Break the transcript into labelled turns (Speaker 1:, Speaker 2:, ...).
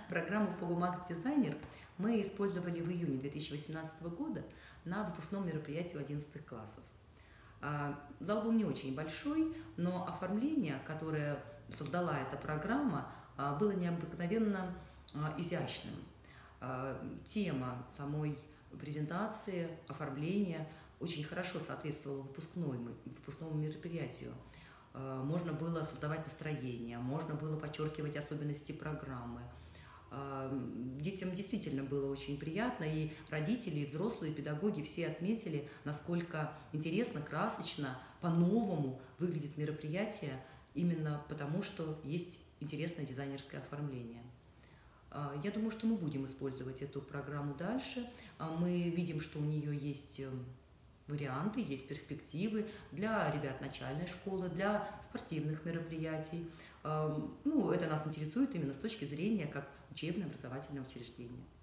Speaker 1: Программу PogoMax Designer мы использовали в июне 2018 года на выпускном мероприятии у 11 классов. Зал был не очень большой, но оформление, которое создала эта программа, было необыкновенно изящным. Тема самой презентации, оформления очень хорошо соответствовала выпускному мероприятию. Можно было создавать настроение, можно было подчеркивать особенности программы. Детям действительно было очень приятно, и родители, и взрослые, и педагоги все отметили, насколько интересно, красочно, по-новому выглядит мероприятие, именно потому, что есть интересное дизайнерское оформление. Я думаю, что мы будем использовать эту программу дальше. Мы видим, что у нее есть варианты, есть перспективы для ребят начальной школы, для спортивных мероприятий. Это нас интересует именно с точки зрения как учебно-образовательное учреждение.